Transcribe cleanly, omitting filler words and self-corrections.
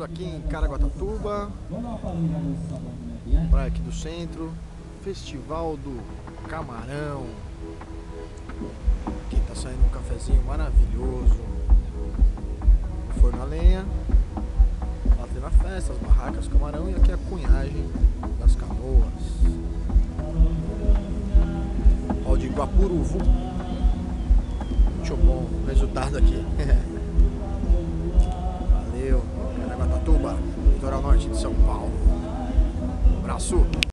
Estamos aqui em Caraguatatuba, praia aqui do centro, Festival do Camarão. Aqui tá saindo um cafezinho maravilhoso, o forno a lenha, lá tendo a festa, as barracas do camarão e aqui a cunhagem das canoas. Ó, de Guapuruvu. Muito bom o resultado aqui. Valeu, Caraguatatuba, litoral norte de São Paulo. Um abraço.